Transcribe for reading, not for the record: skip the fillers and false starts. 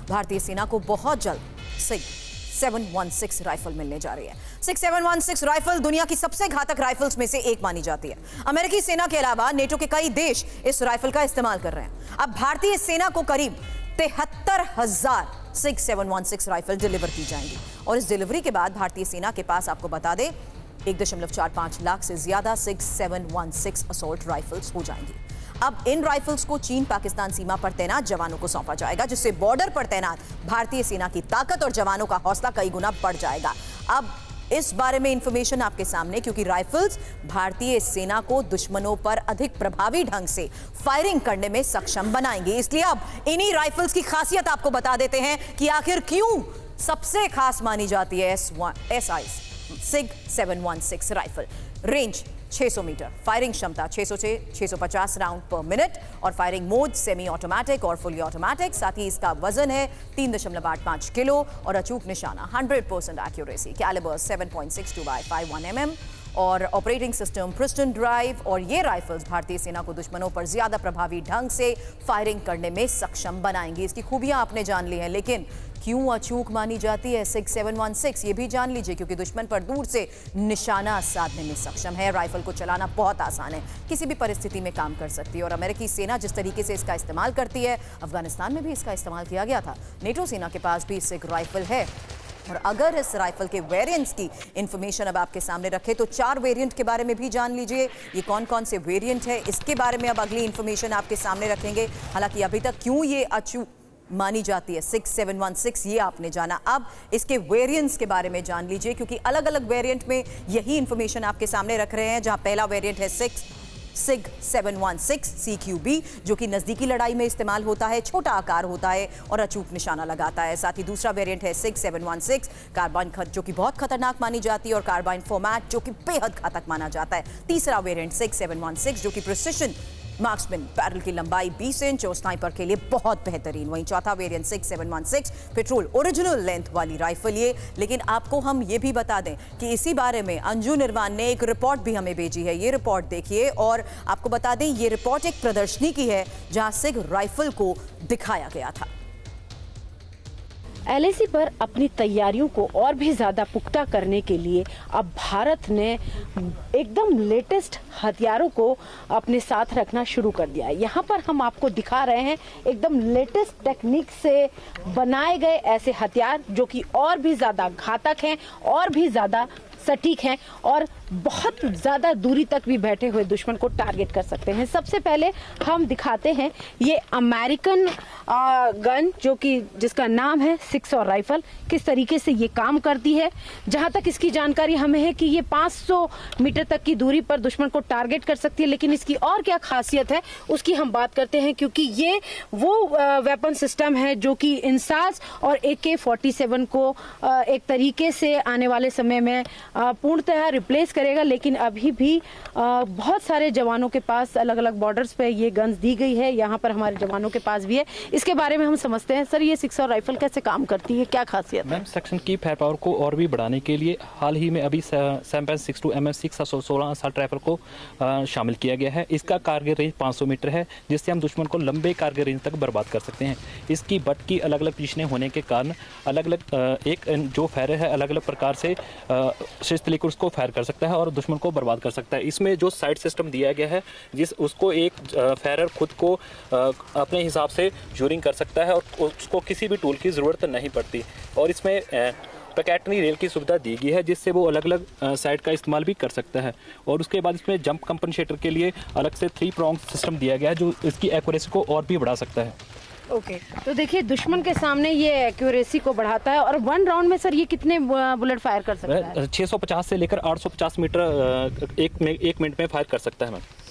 भारतीय सेना को बहुत जल्द सिग 716 राइफल मिलने जा रही है। सिग 716 राइफल दुनिया की सबसे घातक राइफल्स में से एक मानी जाती है। अमेरिकी सेना के अलावा नेटो के कई देश इस राइफल का इस्तेमाल कर रहे हैं। अब भारतीय सेना को करीब 73,000 सिग 716 राइफल डिलीवर की जाएंगी और इस डिलीवरी के बाद भारतीय सेना के पास, आपको बता दें, 1.45 लाख से ज्यादा सिग 716 असॉल्ट राइफल्स हो जाएंगी। अब इन राइफल्स को चीन पाकिस्तान सीमा पर तैनात जवानों को सौंपा जाएगा, जिससे बॉर्डर पर तैनात भारतीय सेना की ताकत और जवानों का हौसला कई गुना बढ़ जाएगा। अब इस बारे में इंफॉर्मेशन आपके सामने, क्योंकि राइफल्स भारतीय सेना को दुश्मनों पर अधिक प्रभावी ढंग से फायरिंग करने में सक्षम बनाएंगे। इसलिए अब इन्हीं राइफल्स की खासियत आपको बता देते हैं कि आखिर क्यों सबसे खास मानी जाती है SI Sig 716 rifle. Range 600 metre, firing क्षमता 600 से 650 राउंड पर मिनट और फायरिंग मोड सेमी ऑटोमेटिक और फुली ऑटोमेटिक। साथ ही इसका वजन है 3.85 किलो और अचूक निशाना 100% एक्यूरेसी, कैलिबर 7.62 by 51 mm और ऑपरेटिंग सिस्टम प्रिस्टन ड्राइव। और ये राइफल्स भारतीय सेना को दुश्मनों पर ज्यादा प्रभावी ढंग से फायरिंग करने में सक्षम बनाएंगी। इसकी खूबियां आपने जान ली हैं, लेकिन क्यों अचूक मानी जाती है सिग 716, ये भी जान लीजिए। क्योंकि दुश्मन पर दूर से निशाना साधने में सक्षम है। राइफल को चलाना बहुत आसान है, किसी भी परिस्थिति में काम कर सकती है और अमेरिकी सेना जिस तरीके से इसका इस्तेमाल करती है, अफगानिस्तान में भी इसका इस्तेमाल किया गया था। नेटो सेना के पास भी सिग राइफल है। और अगर इस राइफल के वेरिएंट्स की इंफॉर्मेशन अब आपके सामने रखे तो 4 वेरिएंट के बारे में भी जान लीजिए। ये कौन कौन से वेरिएंट है, इसके बारे में अब अगली इंफॉर्मेशन आपके सामने रखेंगे। हालांकि अभी तक क्यों ये अचूक मानी जाती है सिग 716, ये आपने जाना। अब इसके वेरिएंट्स के बारे में जान लीजिए, क्योंकि अलग अलग वेरिएंट में यही इंफॉर्मेशन आपके सामने रख रहे हैं। जहां पहला वेरिएंट है सिग 716 CQB, जो कि नजदीकी लड़ाई में इस्तेमाल होता है, छोटा आकार होता है और अचूक निशाना लगाता है। साथ ही दूसरा वेरिएंट है सिग 716 कार्बाइन, जो कि बहुत खतरनाक मानी जाती है और कार्बाइन फॉर्मेट, जो कि बेहद घातक माना जाता है। तीसरा वेरिएंट सिग 716, जो कि प्रिसिशन मार्क्समैन, बैरल की लंबाई 20 इंच और स्नाइपर के लिए बहुत बेहतरीन। वहीं चौथा variant Sig 716 patrol original length वाली राइफल ये। लेकिन आपको हम ये भी बता दें कि इसी बारे में अंजू निर्वाण ने एक रिपोर्ट भी हमें भेजी है। ये रिपोर्ट देखिए और आपको बता दें, ये रिपोर्ट एक प्रदर्शनी की है जहां सिग राइफल को दिखाया गया था। LAC पर अपनी तैयारियों को और भी ज़्यादा पुख्ता करने के लिए अब भारत ने एकदम लेटेस्ट हथियारों को अपने साथ रखना शुरू कर दिया है। यहाँ पर हम आपको दिखा रहे हैं एकदम लेटेस्ट टेक्निक से बनाए गए ऐसे हथियार जो कि और भी ज़्यादा घातक हैं और भी ज़्यादा सटीक हैं और बहुत ज़्यादा दूरी तक भी बैठे हुए दुश्मन को टारगेट कर सकते हैं। सबसे पहले हम दिखाते हैं ये अमेरिकन गन, जो कि जिसका नाम है 600 राइफल, किस तरीके से ये काम करती है। जहां तक इसकी जानकारी हमें है कि ये 500 मीटर तक की दूरी पर दुश्मन को टारगेट कर सकती है। लेकिन इसकी और क्या खासियत है उसकी हम बात करते हैं, क्योंकि ये वो वेपन सिस्टम है जो कि इंसास और AK-47 को एक तरीके से आने वाले समय में पूर्णतः रिप्लेस करेगा। लेकिन अभी भी बहुत सारे जवानों के पास अलग अलग बॉर्डर्स पे ये गन्स दी गई है। यहाँ पर हमारे जवानों के पास भी है। इसके बारे में हम समझते हैं। सर, ये 600 राइफल कैसे काम करती है, क्या खासियत? मैम, सेक्शन की फायर पावर को और भी बढ़ाने के लिए हाल ही में अभी 7.62 mm 616 असॉल्ट राइफल को शामिल किया गया है। इसका कारगिल रेंज 500 मीटर है, जिससे हम दुश्मन को लंबे कारगिल रेंज तक बर्बाद कर सकते हैं। इसकी बट की अलग अलग पोजीशनें होने के कारण अलग अलग एक जो फायरर है अलग अलग प्रकार से लेकर उसको फायर कर सकता है और दुश्मन को बर्बाद कर सकता है। इसमें जो साइड सिस्टम दिया गया है, उसको एक फायरर खुद को अपने हिसाब से ड्यूरिंग कर सकता है और उसको किसी भी टूल की ज़रूरत नहीं पड़ती। और इसमें पैकेटनी रेल की सुविधा दी गई है, जिससे वो अलग अलग साइड का इस्तेमाल भी कर सकता है। और उसके बाद इसमें जंप कंपनसेटर के लिए अलग से 3 prong सिस्टम दिया गया है, जो इसकी एक्यूरेसी को और भी बढ़ा सकता है। ओके, तो देखिए दुश्मन के सामने ये एक्यूरेसी को बढ़ाता है। और 1 राउंड में सर ये कितने बुलेट फायर कर सकता है? 650 से लेकर 850 मीटर एक मिनट में फायर कर सकता है मैम।